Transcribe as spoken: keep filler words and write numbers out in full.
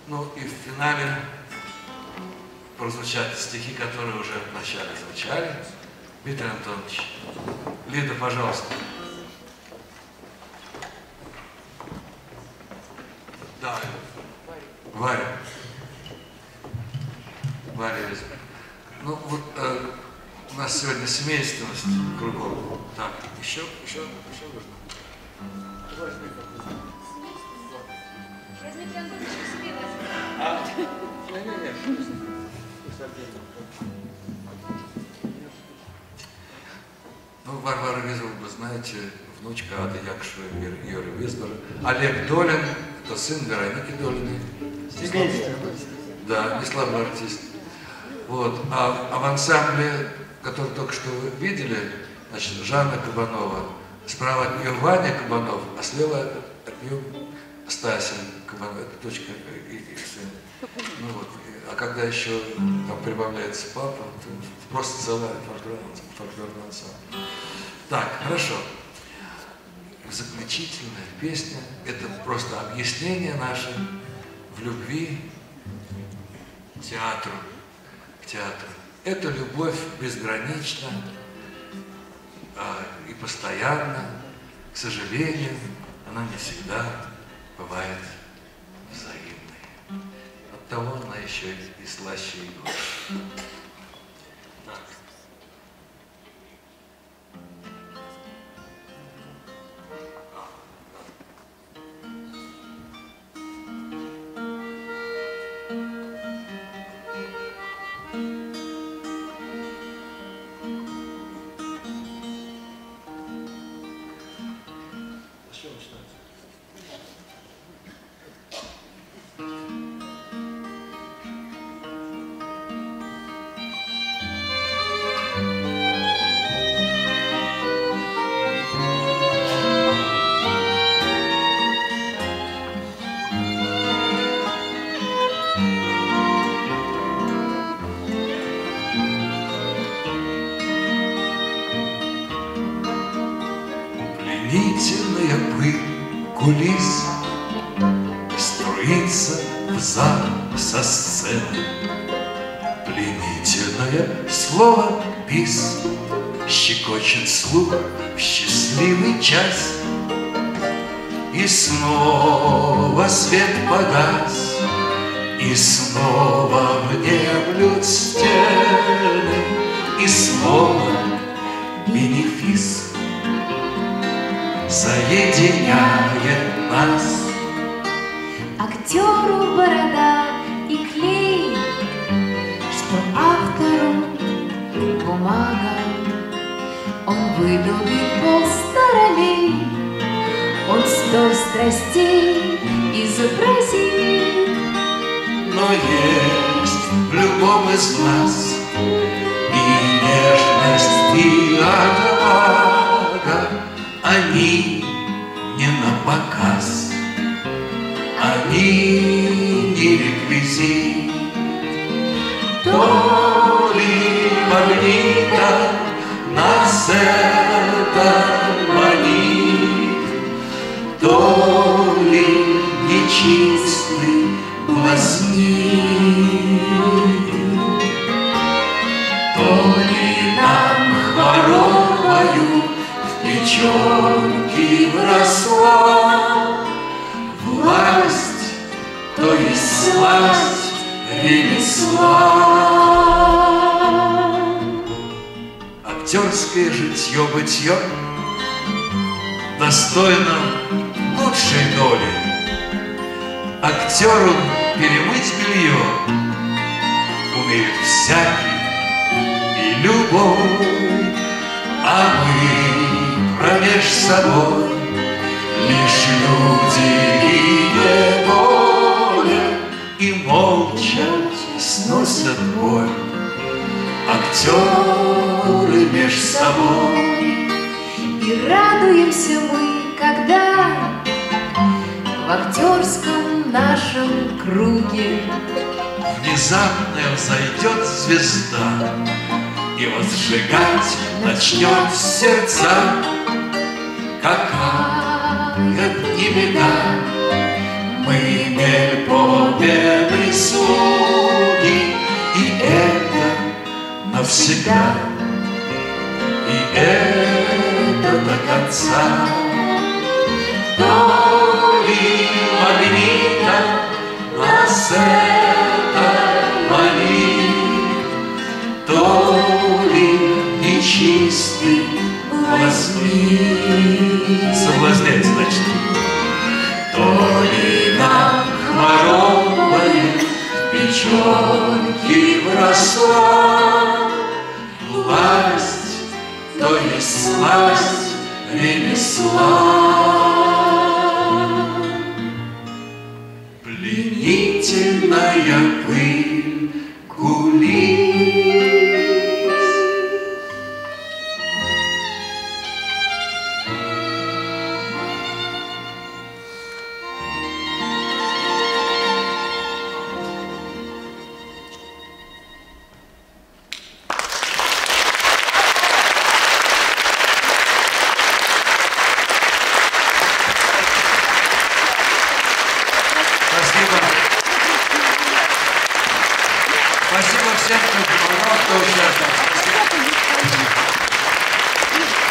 Ну и в финале прозвучат стихи, которые уже вначале звучали. Дмитрий Антонович, Лида, пожалуйста. Да, Варя. Варя, ну вот э, у нас сегодня семейственность кругом. Так, еще, еще, еще нужно. Дмитрий Антонович к себе возьми. А, не-не-не. Ну, Варвара Визова, вы знаете, внучка Ады Якшева и Юрия Визбора. Олег Долин, это сын Вероники Долиной. Да, не слабый артист. Вот. А, а в ансамбле, который только что вы видели, значит, Жанна Кабанова. Справа от нее Ваня Кабанов, а слева от нее Стася Кабанов, это дочка и, и сын. Ну вот. А когда еще там прибавляется папа, то просто целая фольклорная ансамбль. Так, хорошо. Заключительная песня – это просто объяснение наше в любви к театру. К театру. Это любовь безгранична а, и постоянно. К сожалению, она не всегда бывает взаимной. Оттого она еще и слаще и горше. Так. Пленительная пыль кулис струится в зал со сцены. Пленительное слово «бис» щекочет слух в счастливый час. И снова свет погас, и снова внемлют стены, и снова бенефис соединяет нас. Актеру борода и клей, что автору бумага. Он вылюбит полсторолей, он сто страстей изобразит. Но есть в любом из нас и нежность, и отвага. Они не на показ, они не реквизит. То ли магнита нас это манит, то ли нечистый блазнит, то ли нам хворобою печенки вросла власть, то есть сласть ремесла. Актерское житье-бытье достойно лучшей доли. Актеру перемыть белье умеют всякий и любой, а мы промеж собой лишь люди и неволя, и молча сносят боль актеры меж собой. И радуемся мы, когда в актерском нашем круге внезапно взойдет звезда и возжигать начнет сердца. Какая б ни беда, мы не победа. всегда, и это до конца. То ли магнитом нас это манит, то ли нечистый блазнит. Соблазнять, значит. То ли нам хворобой печенки вросла власть, то есть сласть ремесла. Пленительная пыль кулис. Спасибо всем, кто помогал, кто участвовал. Спасибо.